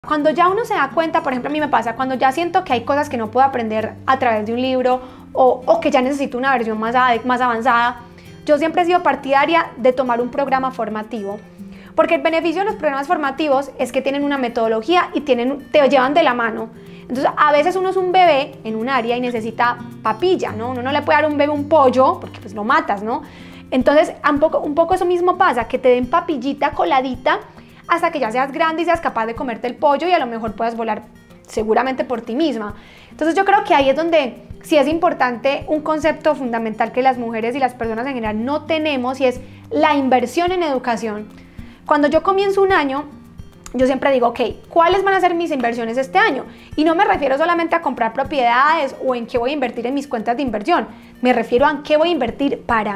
Cuando ya uno se da cuenta, por ejemplo a mí me pasa, cuando ya siento que hay cosas que no puedo aprender a través de un libro o que ya necesito una versión más avanzada, yo siempre he sido partidaria de tomar un programa formativo. Porque el beneficio de los programas formativos es que tienen una metodología y te llevan de la mano. Entonces a veces uno es un bebé en un área y necesita papilla, ¿no? Uno no le puede dar a un bebé un pollo porque pues lo matas, ¿no? Entonces un poco eso mismo pasa, que te den papillita coladita hasta que ya seas grande y seas capaz de comerte el pollo y a lo mejor puedas volar seguramente por ti misma. Entonces yo creo que ahí es donde sí es importante un concepto fundamental que las mujeres y las personas en general no tenemos, y es la inversión en educación. Cuando yo comienzo un año, yo siempre digo, ok, ¿cuáles van a ser mis inversiones este año? Y no me refiero solamente a comprar propiedades o en qué voy a invertir en mis cuentas de inversión. Me refiero a en qué voy a invertir para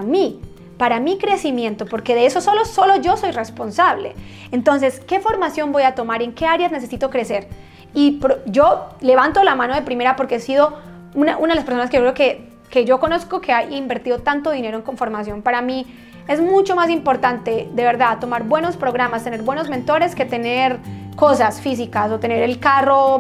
mi crecimiento, porque de eso solo yo soy responsable. Entonces, ¿qué formación voy a tomar? ¿En qué áreas necesito crecer? Y yo levanto la mano de primera porque he sido una de las personas que yo creo que yo conozco que ha invertido tanto dinero en formación. Para mí es mucho más importante, de verdad, tomar buenos programas, tener buenos mentores que tener cosas físicas o tener el carro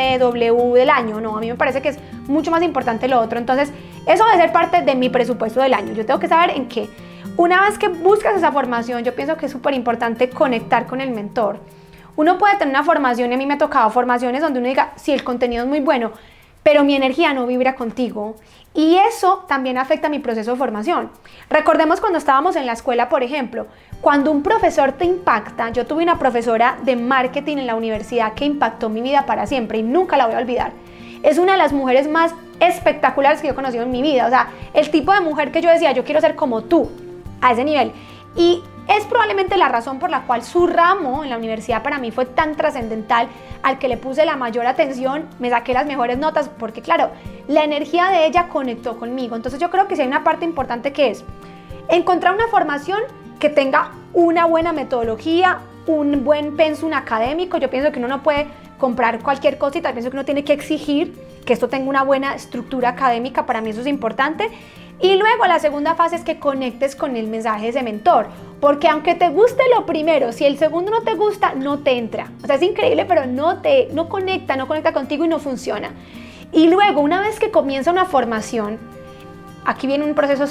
BMW del año. No, a mí me parece que es mucho más importante lo otro. Entonces, eso debe ser parte de mi presupuesto del año. Yo tengo que saber en qué. Una vez que buscas esa formación, yo pienso que es súper importante conectar con el mentor. Uno puede tener una formación, y a mí me ha tocado formaciones donde uno diga, sí, el contenido es muy bueno, pero mi energía no vibra contigo. Y eso también afecta mi proceso de formación. Recordemos cuando estábamos en la escuela, por ejemplo, cuando un profesor te impacta. Yo tuve una profesora de marketing en la universidad que impactó mi vida para siempre y nunca la voy a olvidar. Es una de las mujeres más espectaculares que yo he conocido en mi vida. O sea, el tipo de mujer que yo decía, yo quiero ser como tú, a ese nivel. Y es probablemente la razón por la cual su ramo en la universidad para mí fue tan trascendental, al que le puse la mayor atención, me saqué las mejores notas, porque claro, la energía de ella conectó conmigo. Entonces yo creo que sí hay una parte importante, que es encontrar una formación que tenga una buena metodología, un buen pensum académico. Yo pienso que uno no puede comprar cualquier cosita, pienso que uno tiene que exigir que esto tenga una buena estructura académica. Para mí eso es importante. Y luego la segunda fase es que conectes con el mensaje de ese mentor, porque aunque te guste lo primero, si el segundo no te gusta, no te entra. O sea, es increíble, pero no conecta contigo y no funciona. Y luego, una vez que comienza una formación, aquí viene un proceso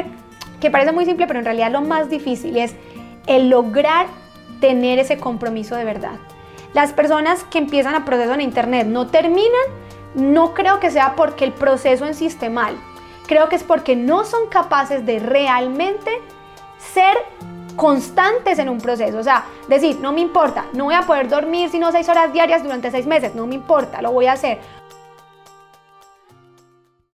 que parece muy simple, pero en realidad lo más difícil es el lograr tener ese compromiso de verdad. Las personas que empiezan a proceso en internet no terminan, no creo que sea porque el proceso en sí esté mal. Creo que es porque no son capaces de realmente ser constantes en un proceso. O sea, decir, no me importa, no voy a poder dormir sino 6 horas diarias durante 6 meses, no me importa, lo voy a hacer.